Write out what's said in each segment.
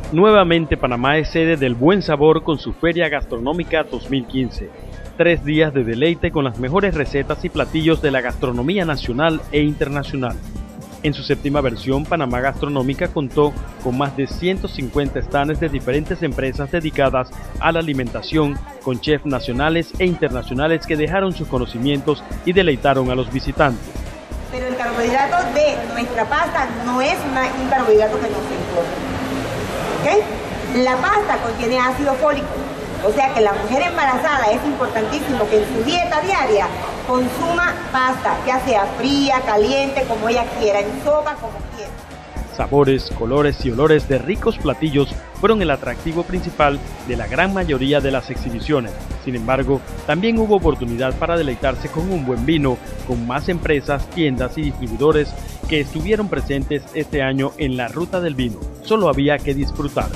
Nuevamente Panamá es sede del Buen Sabor con su Feria Gastronómica 2015. 3 días de deleite con las mejores recetas y platillos de la gastronomía nacional e internacional. En su séptima versión, Panamá Gastronómica contó con más de 150 stands de diferentes empresas dedicadas a la alimentación, con chefs nacionales e internacionales que dejaron sus conocimientos y deleitaron a los visitantes. Pero el carbohidrato de nuestra pasta no es un carbohidrato que nos engorda. ¿Okay? La pasta contiene ácido fólico, o sea que la mujer embarazada es importantísimo que en su dieta diaria consuma pasta, ya sea fría, caliente, como ella quiera, en sopa, como quiera. Sabores, colores y olores de ricos platillos fueron el atractivo principal de la gran mayoría de las exhibiciones. Sin embargo, también hubo oportunidad para deleitarse con un buen vino, con más empresas, tiendas y distribuidores que estuvieron presentes este año en la Ruta del Vino. Solo había que disfrutar.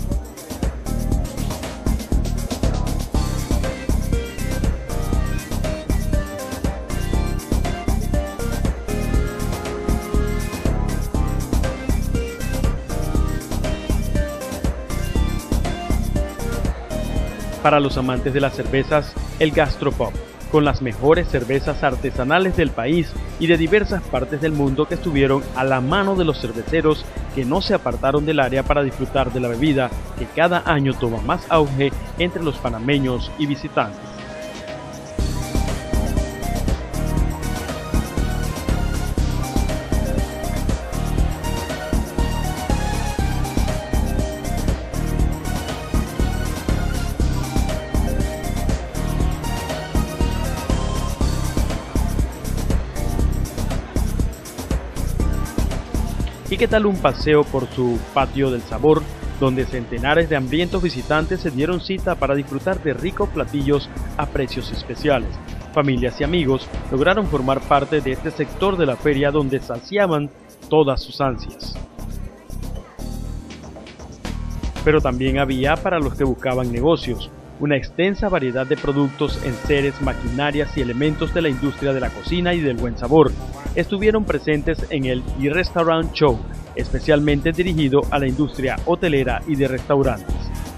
Para los amantes de las cervezas, el Gastropub, con las mejores cervezas artesanales del país y de diversas partes del mundo que estuvieron a la mano de los cerveceros que no se apartaron del área para disfrutar de la bebida que cada año toma más auge entre los panameños y visitantes. ¿Y qué tal un paseo por su Patio del Sabor, donde centenares de hambrientos visitantes se dieron cita para disfrutar de ricos platillos a precios especiales? Familias y amigos lograron formar parte de este sector de la feria donde saciaban todas sus ansias. Pero también había para los que buscaban negocios, una extensa variedad de productos, enseres, maquinarias y elementos de la industria de la cocina y del buen sabor estuvieron presentes en el E-Restaurant Show, especialmente dirigido a la industria hotelera y de restaurantes.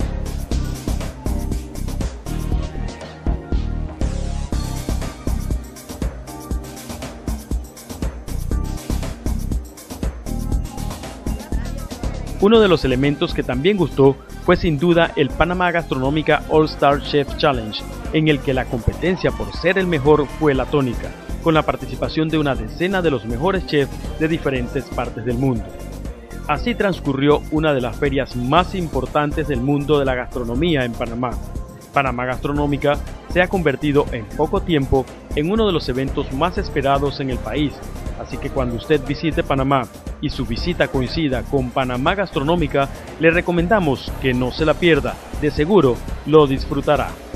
Uno de los elementos que también gustó fue sin duda el Panamá Gastronómica All Star Chef Challenge, en el que la competencia por ser el mejor fue la tónica, con la participación de una decena de los mejores chefs de diferentes partes del mundo. Así transcurrió una de las ferias más importantes del mundo de la gastronomía en Panamá. Panamá Gastronómica se ha convertido en poco tiempo en uno de los eventos más esperados en el país, así que cuando usted visite Panamá y su visita coincida con Panamá Gastronómica, le recomendamos que no se la pierda, de seguro lo disfrutará.